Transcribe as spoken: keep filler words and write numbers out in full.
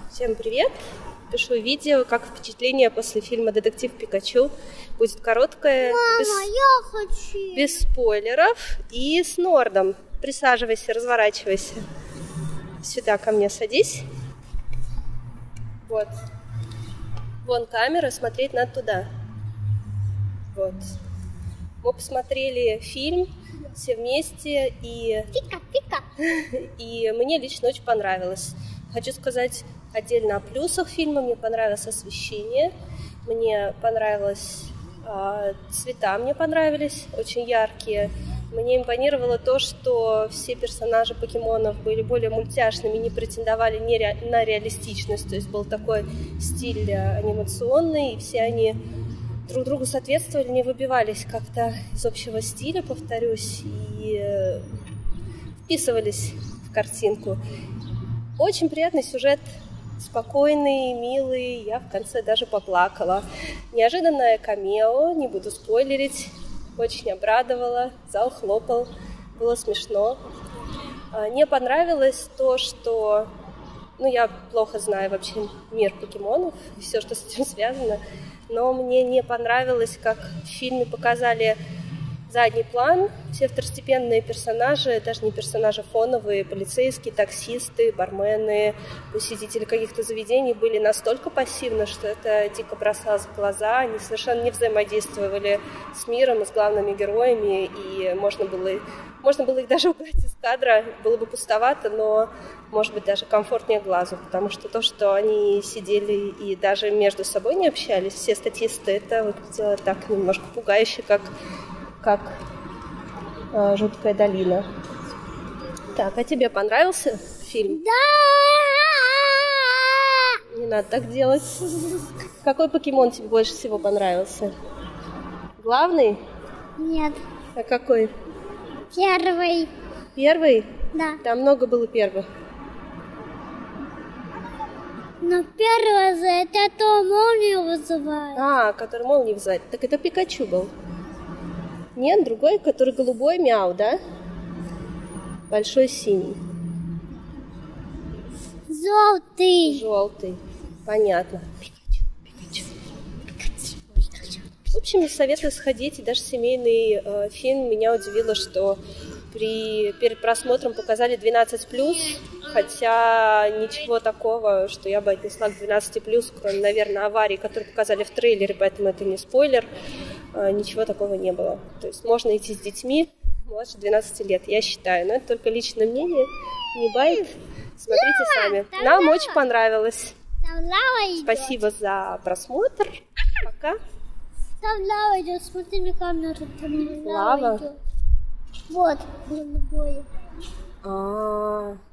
Всем привет! Пишу видео, как впечатление после фильма «Детектив Пикачу». Будет короткое, Мама, без, я хочу. без спойлеров и с Нордом. Присаживайся, разворачивайся. Сюда ко мне садись. Вот. Вон камера, смотреть надо туда. Вот. Мы посмотрели фильм все вместе, и... Пика, пика. И мне лично очень понравилось. Хочу сказать отдельно о плюсах фильма. Мне понравилось освещение, мне понравилось э, цвета, мне понравились, очень яркие. Мне импонировало то, что все персонажи покемонов были более мультяшными, не претендовали не ре... на реалистичность. То есть был такой стиль анимационный, и все они друг другу соответствовали, не выбивались как-то из общего стиля, повторюсь, и э, вписывались в картинку. Очень приятный сюжет, спокойный, милый, я в конце даже поплакала. Неожиданное камео, не буду спойлерить, очень обрадовало, зал хлопал, было смешно. Мне понравилось то, что... Ну, я плохо знаю вообще мир покемонов и все, что с этим связано, но мне не понравилось, как в фильме показали задний план, все второстепенные персонажи, даже не персонажи фоновые, полицейские, таксисты, бармены, посетители каких-то заведений были настолько пассивны, что это дико бросалось в глаза, они совершенно не взаимодействовали с миром и с главными героями, и можно было, можно было их даже убрать из кадра, было бы пустовато, но, может быть, даже комфортнее глазу, потому что то, что они сидели и даже между собой не общались, все статисты, это выглядело так немножко пугающе, как как э, «Жуткая долина». Так, а тебе понравился фильм? Да! Не надо так делать. Какой покемон тебе больше всего понравился? Главный? Нет. А какой? Первый. Первый? Да. Там много было первых. Но первый за это то молнию вызывает. А, который молнию вызывает. Так это Пикачу был. Нет, другой, который голубой, мяу, да? Большой синий. Желтый. Желтый. Понятно. Пикачу, Пикачу, Пикачу, Пикачу. В общем, советую сходить. И даже семейный э, фильм меня удивило, что при, перед просмотром показали двенадцать плюс, хотя ничего такого, что я бы отнесла к двенадцати плюс, кроме, наверное, аварии, которые показали в трейлере, поэтому это не спойлер. Ничего такого не было. То есть можно идти с детьми младше двенадцати лет, я считаю. Но это только личное мнение, не байт. Смотрите Лава, сами. там Нам лава. очень понравилось. Там лава идет. Спасибо за просмотр. Пока. Там лава идет. Смотри на камеру. Там лава, Лава? идет. Вот, голубое. А-а-а.